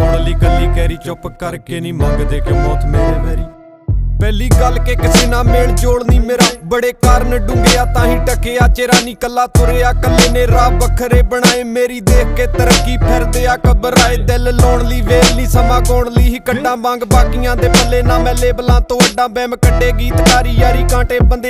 ਸੁਣ ਲਈ ਕੱਲੀ ਕਹਿਰੀ ਚੁੱਪ ਕਰਕੇ ਨਹੀਂ ਮੰਗਦੇ ਕਿ ਮੌਤ ਮੇਰੇ ਵੈਰੀ। ਪਹਿਲੀ ਗੱਲ ਕਿ ਕਿਸੇ ਨਾਲ ਮੇਲ ਜੋੜ ਨਹੀਂ ਮੇਰਾ, ਬੜੇ ਕਾਰਨ ਡੂੰਘਿਆ ਤਾਂ ਹੀ ਟਕਿਆ ਚਿਹਰਾ ਨਹੀਂ ਕੱਲਾ ਤੁਰਿਆ ਕੱਲੇ ਨੇ ਰਾਹ ਵੱਖਰੇ ਬਣਾਏ ਮੇਰੀ ਦੇਖ ਕੇ ਤਰੱਕੀ ਫਿਰਦੇ ਆ ਘਬਰਾਏ ਦਿਲ ਲਾਉਣ ਲਈ ਵੇਲ ਨਹੀਂ ਸਮਾਂ ਗਾਉਣ ਲਈ ਹੀ ਕੱਢਾਂ ਵਾਂਗ ਬਾਕੀਆਂ ਦੇ ਪੱਲੇ ਨਾ ਮੈਂ ਲੇਬਲਾਂ ਤੋਂ ਅੱਡਾ ਬੈਮ ਕੱਢੇ ਗੀਤਕਾਰੀ ਯਾਰੀ ਕਾਂਟੇ ਬੰਦੇ